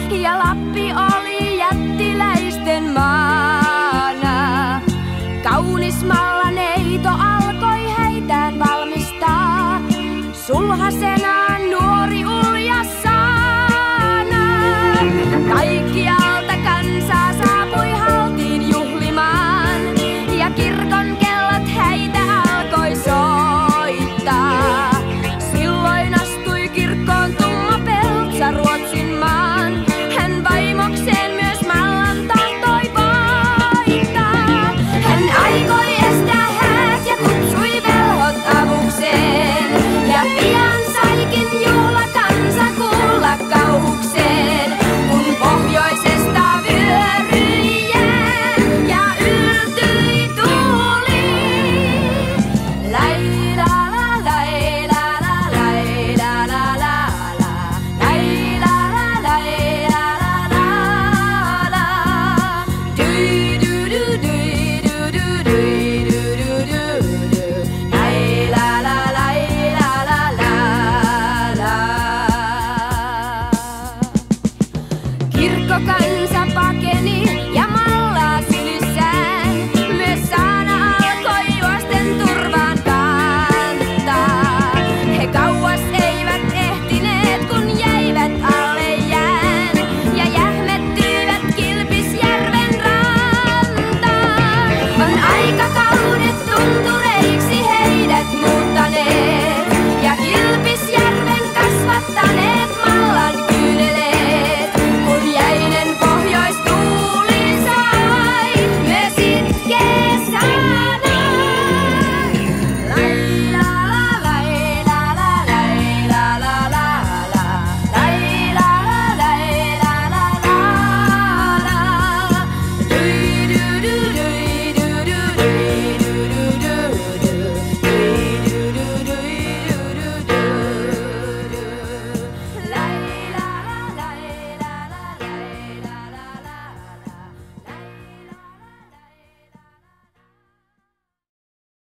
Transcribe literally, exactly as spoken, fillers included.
ja Lappi oli jättiläisten maana. Kaunis Mallaneito alkoi heitään valmistaa, sulhasenaan nuori ulja saana. Kaikkialta kansaa saapui haltiin juhlimaan, ja kirkon kellot heitä alkoi soittaa. Silloin astui kirkkoon tumma Peltsa Ruotsin maan, hän vaimokseen myös Mallan tahtoi voittaa. Hän aikoi estää häät ja kutsui velhot avukseen, ja pian saikin juhla kansa kuulla kauhukseen, kun pohjoisesta vyöryi jää ja yltyi tuuli. Lai la la lai la la lai la la la la, lai la la lai la la la la, dui du du dui du du dui du du du du, lai la la lai la la la la. Kirkkokan